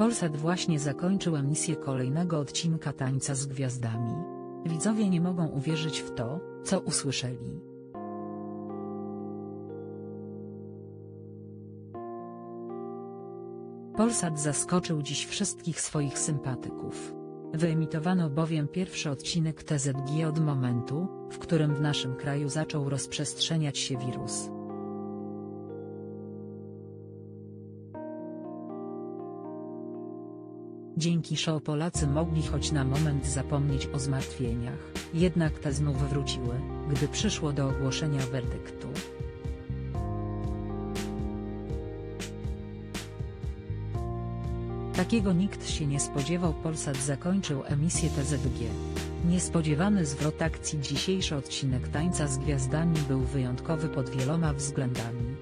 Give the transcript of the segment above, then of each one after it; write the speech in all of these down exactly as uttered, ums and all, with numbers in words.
Polsat właśnie zakończył emisję kolejnego odcinka Tańca z Gwiazdami. Widzowie nie mogą uwierzyć w to, co usłyszeli. Polsat zaskoczył dziś wszystkich swoich sympatyków. Wyemitowano bowiem pierwszy odcinek T Z G od momentu, w którym w naszym kraju zaczął rozprzestrzeniać się wirus. Dzięki show Polacy mogli choć na moment zapomnieć o zmartwieniach, jednak te znów wróciły, gdy przyszło do ogłoszenia werdyktu. Takiego nikt się nie spodziewał. Polsat zakończył emisję T Z G. Niespodziewany zwrot akcji. Dzisiejszy odcinek Tańca z Gwiazdami był wyjątkowy pod wieloma względami.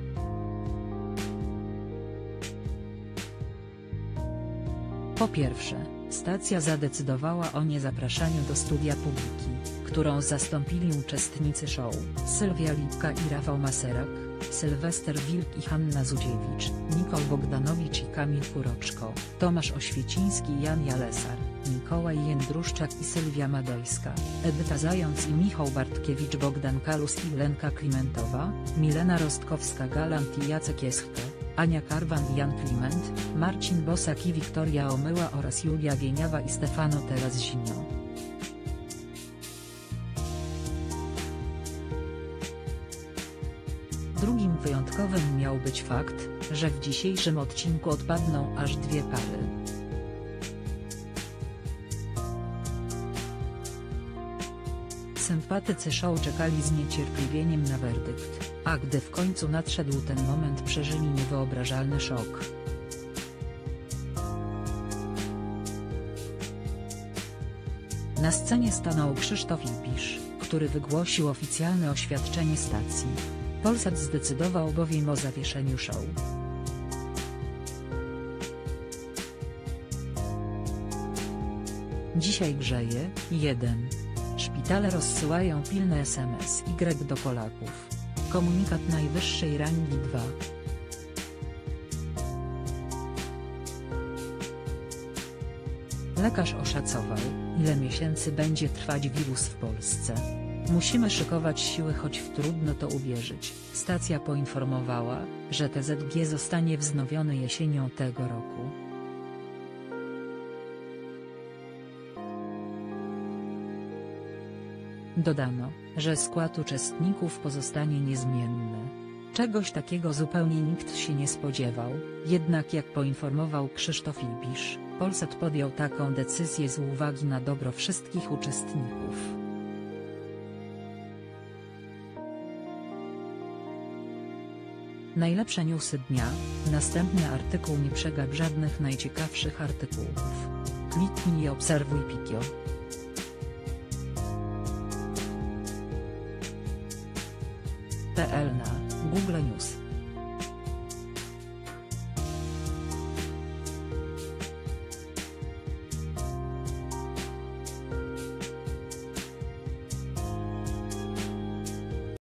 Po pierwsze, stacja zadecydowała o niezapraszaniu do studia publiki, którą zastąpili uczestnicy show: Sylwia Lipka i Rafał Maserak, Sylwester Wilk i Hanna Zudziewicz, Nicole Bogdanowicz i Kamil Kuroczko, Tomasz Oświeciński i Jan Jalesar, Mikołaj Jędruszczak i Sylwia Madejska, Edyta Zając i Michał Bartkiewicz, Bogdan Kalus i Lenka Klimentowa, Milena Rostkowska-Galant i Jacek Jeschke, Ania Karwan i Jan Kliment, Marcin Bosak i Wiktoria Omyła oraz Julia Wieniawa i Stefano Teraz-Zimno. Drugim wyjątkowym miał być fakt, że w dzisiejszym odcinku odpadną aż dwie pary. Sympatycy show czekali z niecierpliwieniem na werdykt, a gdy w końcu nadszedł ten moment, przeżyli niewyobrażalny szok. Na scenie stanął Krzysztof Ibisz, który wygłosił oficjalne oświadczenie stacji. Polsat zdecydował bowiem o zawieszeniu show. Dzisiaj grzeje. jeden. Szpitale rozsyłają pilne S M S Y do Polaków. Komunikat najwyższej rangi. dwa. Lekarz oszacował, ile miesięcy będzie trwać wirus w Polsce. Musimy szykować siły, choć w trudno to uwierzyć. Stacja poinformowała, że T Z G zostanie wznowiony jesienią tego roku. Dodano, że skład uczestników pozostanie niezmienny. Czegoś takiego zupełnie nikt się nie spodziewał, jednak jak poinformował Krzysztof Ibisz, Polsat podjął taką decyzję z uwagi na dobro wszystkich uczestników. Najlepsze newsy dnia. Następny artykuł. Nie przegap żadnych najciekawszych artykułów. Kliknij i obserwuj Pikio. P L na Google News.